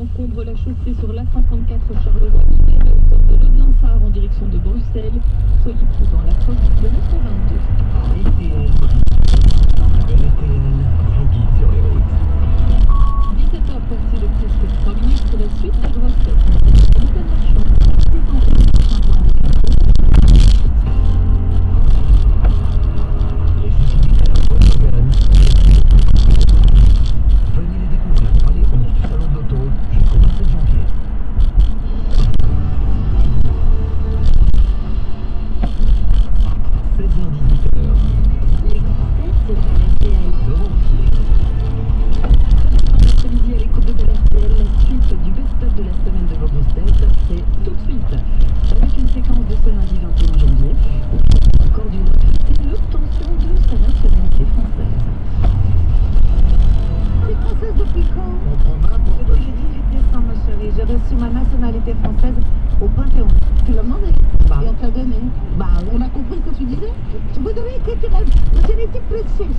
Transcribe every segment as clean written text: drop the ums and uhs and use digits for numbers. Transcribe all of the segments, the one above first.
encombre la chaussée sur l'A54 Charleroi-Libéré, hauteur de l'Aude-Lansard en direction de Bruxelles. Soyez prudents, l'approche du kilomètre 22. RTL vous guide sur les routes. 17h passé de presque 3 minutes pour la suite des grosses têtes. Nicolas Marchand, c'est en fait. Les utilitaires Volkswagen. Venez les découvrir dans les 11 du Salon de l'Auto jusqu'au 27 janvier. Après-midi à l'écoute de RTL, la suite du best-of de la semaine de vos grosses têtes, c'est tout de suite. Avec une séquence de ce lundi 21 janvier, encore d'une et l'obtention de sa nationalité française. T'es française depuis quand? Depuis le 18 décembre, ma chérie. J'ai reçu ma nationalité française au Panthéon. Tu l'as demandé? Et on te l'a donné. On a compris ce que tu disais. Vous devez écrire la nationalité précise.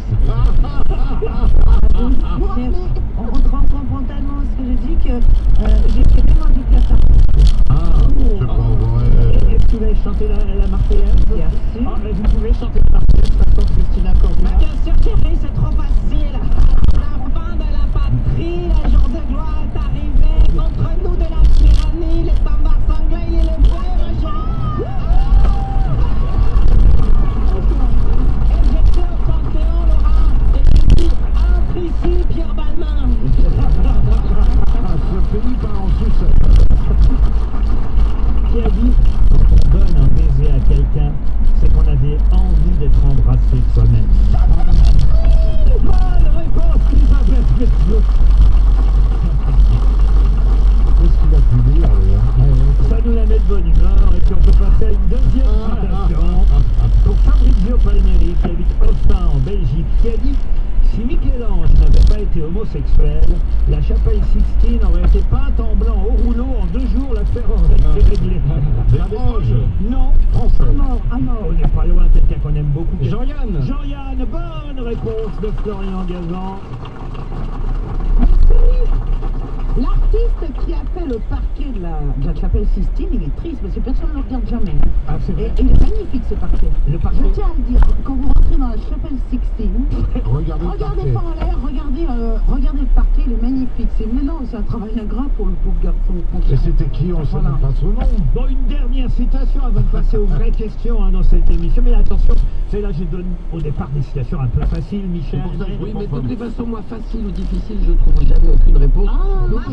Vous rappelez, on te rend compte tellement ce que je dis que j'ai fait vraiment du placard. C'est pas vrai. Est-ce que vous avez chanté la Marseillaise? Bien sûr. Vous pouvez chanter la Marseillaise façon Christina Cordula. Bien sûr, chérie, c'est trop facile. La fin de la patrie, le jour de gloire est arrivé. Contre nous de la tyrannie, les standards sanglés et les vrais gens. Et j'étais au Panthéon, Laura, et j'ai dit, entre ici, Pierre Balmain. Ce pays part en sucette. Qui a dit quand on donne un baiser à quelqu'un, c'est qu'on avait envie d'être embrassé de soi-même. Bonne réponse, Elisabeth Berthiaud. Qu'est-ce qu'il a pu dire, Ça nous la met de bonne humeur et puis on peut passer à une deuxième citation pour Fabrizio Palmieri qui habite Austin en Belgique, qui a dit si Michel-Ange n'avait pas été homosexuel, la chapelle Sixtine aurait été peinte en blanc au rouleau en 2 jours, l'affaire aurait été réglée. Desproges? Non, Français. À mort. on n'est pas loin, quelqu'un qu'on aime beaucoup. Jean-Yann. Jean-Yann, bonne réponse de Florian Gazan. L'artiste qui a fait le parquet de la chapelle Sistine, il est triste parce que personne ne le regarde jamais. Ah, c'est Et vrai. il est magnifique ce parquet. Le parquet. Je tiens à le dire, quand vous rentrez dans la chapelle Sixtine, Regardez le regardez parquet. pas en l'air, regardez le parquet, il est magnifique. Maintenant, c'est un travail ingrat pour le pauvre garçon. Et c'était qui? On ne sait Voilà. même pas son nom. Bon, une dernière citation avant de passer aux vraies questions dans cette émission. Mais attention, c'est là que je donne au départ des citations un peu faciles, Michel. C'est pour ça que je Oui, comprends mais pas. de toutes les façons, moi, facile ou difficile, je trouve jamais aucune réponse. Donc,